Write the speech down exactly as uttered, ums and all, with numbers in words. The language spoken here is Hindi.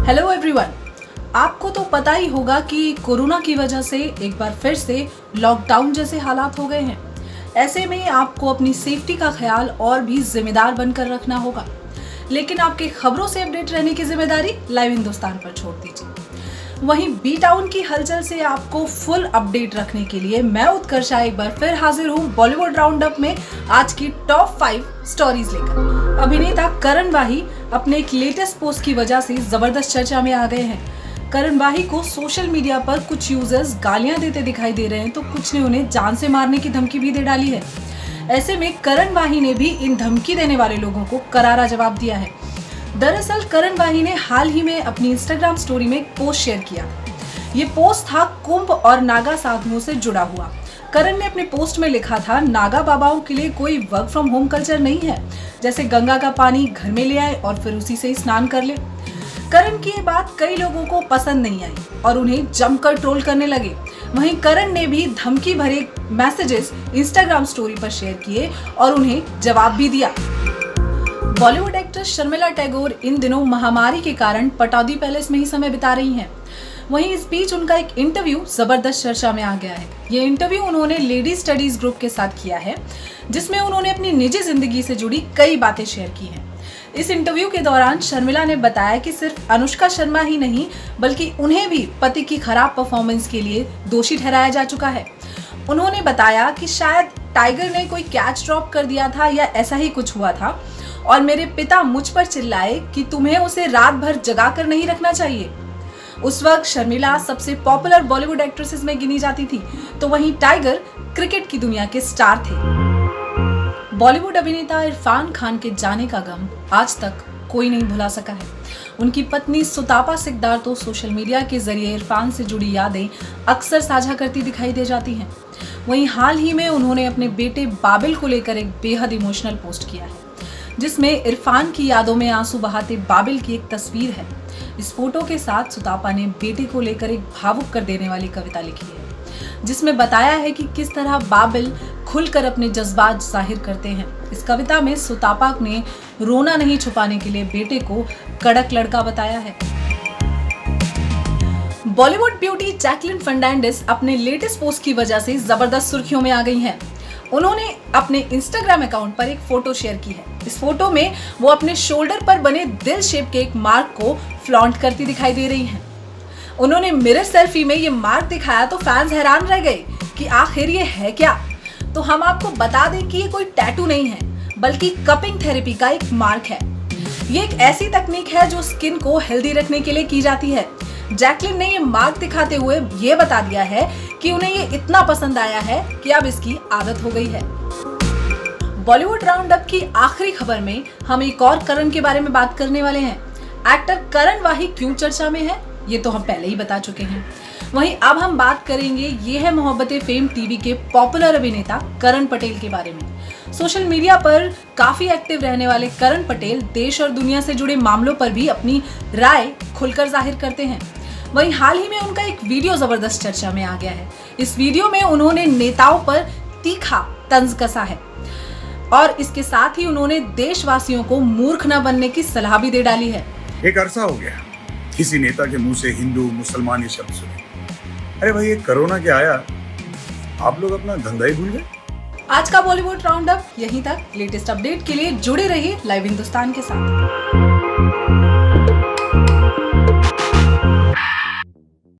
हेलो एवरीवन, आपको तो पता ही होगा कि कोरोना की वजह से एक बार फिर से लॉकडाउन जैसे हालात हो गए हैं। ऐसे में आपको अपनी सेफ्टी का ख्याल और भी जिम्मेदार बनकर रखना होगा, लेकिन आपके खबरों से अपडेट रहने की जिम्मेदारी लाइव हिंदुस्तान पर छोड़ दीजिए। वहीं बी टाउन की हलचल से आपको फुल अपडेट रखने के लिए मैं उत्कर्षा एक बार फिर हाजिर हूँ बॉलीवुड राउंड अप में आज की टॉप फाइव स्टोरीज लेकर। अभिनेता करण वाही अपने एक लेटेस्ट पोस्ट की वजह से जबरदस्त चर्चा में आ गए हैं। करण वाही को सोशल मीडिया पर कुछ यूजर्स गालियां देते दिखाई दे रहे हैं, तो कुछ ने उन्हें जान से मारने की धमकी भी दे डाली है। ऐसे में करण वाही ने भी इन धमकी देने वाले लोगों को करारा जवाब दिया है। दरअसल करण वाही ने हाल ही में अपनी इंस्टाग्राम स्टोरी में एक पोस्ट शेयर किया। ये पोस्ट था कुंभ और नागा साधुओं से जुड़ा हुआ। करण ने अपने पोस्ट में लिखा था, नागा बाबाओं के लिए कोई वर्क फ्रॉम होम कल्चर नहीं है, जैसे गंगा का पानी घर में ले आए और फिर उसी से स्नान कर ले। करण की ये बात कई लोगों को पसंद नहीं आई और उन्हें जमकर ट्रोल करने लगे। वहीं करण ने भी धमकी भरे मैसेजेस इंस्टाग्राम स्टोरी पर शेयर किए और उन्हें जवाब भी दिया। बॉलीवुड एक्ट्रेस शर्मिला टैगोर इन दिनों महामारी के कारण पटौदी पैलेस में ही समय बिता रही हैं। वहीं इस बीच उनका एक इंटरव्यू जबरदस्त चर्चा में आ गया है। ये इंटरव्यू उन्होंने लेडी स्टडीज ग्रुप के साथ किया है, जिसमें उन्होंने अपनी निजी जिंदगी से जुड़ी कई बातें शेयर की हैं। इस इंटरव्यू के दौरान शर्मिला ने बताया कि सिर्फ अनुष्का शर्मा ही नहीं, बल्कि उन्हें भी पति की खराब परफॉर्मेंस के लिए दोषी ठहराया जा चुका है। उन्होंने बताया कि शायद टाइगर ने कोई कैच ड्रॉप कर दिया था या ऐसा ही कुछ हुआ था और मेरे पिता मुझ पर चिल्लाए कि तुम्हें उसे रात भर जगा कर नहीं रखना चाहिए। उस वक्त शर्मिला सबसे पॉपुलर बॉलीवुड एक्ट्रेसेस में गिनी जाती थी, तो वहीं टाइगर क्रिकेट की दुनिया के स्टार थे। बॉलीवुड अभिनेता इरफान खान के जाने का गम आज तक कोई नहीं भुला सका है। उनकी पत्नी सुतापा सिकदार तो सोशल मीडिया के जरिए इरफान से जुड़ी यादें अक्सर साझा करती दिखाई दे जाती हैं। वहीं हाल ही में उन्होंने अपने बेटे बाबिल को लेकर एक बेहद इमोशनल पोस्ट किया है, जिसमें इरफान की यादों में आंसू बहाते बाबिल की एक तस्वीर है। इस फोटो के साथ सुतापा ने बेटे को लेकर एक भावुक कर देने वाली कविता लिखी है, जिसमें बताया है कि किस तरह बाबिल खुलकर अपने जज्बात जाहिर करते हैं। इस कविता में सुतापा ने रोना नहीं छुपाने के लिए बेटे को कड़क लड़का बताया है। बॉलीवुड ब्यूटी जैकलिन फर्नांडिस अपने लेटेस्ट पोस्ट की वजह से जबरदस्त सुर्खियों में आ गई हैं। उन्होंने अपने इंस्टाग्राम अकाउंट पर एक फोटो शेयर की है। इस फोटो में वो अपने शोल्डर पर बने दिल शेप के एक मार्क को फ्लॉन्ट करती दिखाई दे रही हैं। उन्होंने मिरर सेल्फी में ये मार्क दिखाया तो फैंस हैरान रह गए कि आखिर ये है क्या। तो हम आपको बता दें कि ये कोई टैटू नहीं है, बल्कि कपिंग थेरेपी का एक मार्क है। ये एक ऐसी तकनीक है जो स्किन को हेल्दी रखने के लिए की जाती है। जैकलिन ने ये मार्क दिखाते हुए ये बता दिया है कि उन्हें ये इतना पसंद आया है कि अब इसकी आदत हो गई है। बॉलीवुड राउंड अप की आखिरी खबर में हम एक और करण के बारे में बात करने वाले हैं। एक्टर करण वाही क्यों चर्चा में है, ये तो हम पहले ही बता चुके हैं। वहीं अब हम बात करेंगे ये है मोहब्बतें फेम टीवी के पॉपुलर अभिनेता करण पटेल के बारे में। सोशल मीडिया पर काफी एक्टिव रहने वाले करण पटेल देश और दुनिया से जुड़े मामलों पर भी अपनी राय खुलकर जाहिर करते हैं। वहीं हाल ही में उनका एक वीडियो जबरदस्त चर्चा में आ गया है। इस वीडियो में उन्होंने नेताओं पर तीखा तंज कसा है और इसके साथ ही उन्होंने देशवासियों को मूर्ख न बनने की सलाह भी दे डाली है। एक अरसा हो गया किसी नेता के मुंह से हिंदू मुसलमान ये शब्द सुने। अरे भाई, ये कोरोना क्या आया, आप लोग अपना धंधा ही भूल गए। आज का बॉलीवुड राउंड अप यहीं तक। लेटेस्ट अपडेट के लिए जुड़े रहिए लाइव हिंदुस्तान के साथ।